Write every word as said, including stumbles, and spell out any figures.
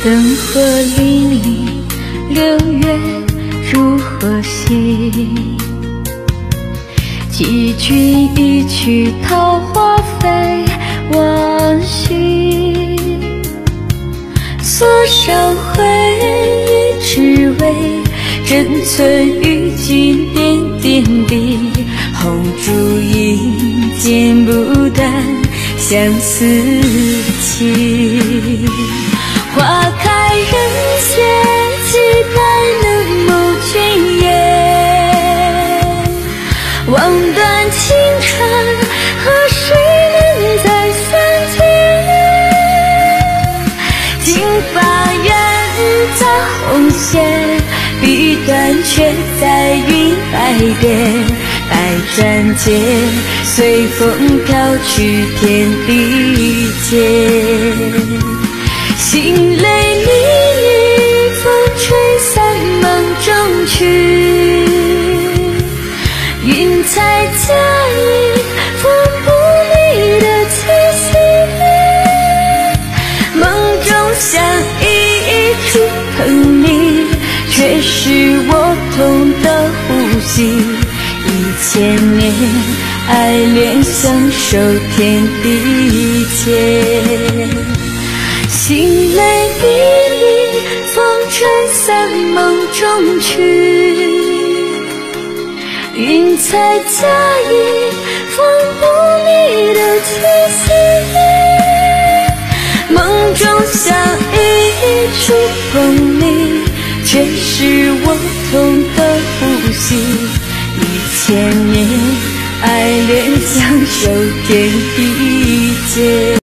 灯火沥沥，六月如何西？寄君一曲桃花飞往昔。所烧回忆，只为珍存于今点点滴。红烛影，剪不断相思情。花开人间，期待能谋君颜。望断情长，何时能再相见？金发远在红线，笔端却在云白边。百转间，随风飘去天地间。心泪沥沥，风吹散梦中去。云彩夹影，风不离的气息。梦中相依，触碰你，却是我痛的呼吸。一千年爱恋，相守天地间。心泪沥沥，风吹散梦中去。云彩夹影，风不离的气息。梦中相依，触碰你，却是我痛的呼吸。一千年爱恋，相守天地间。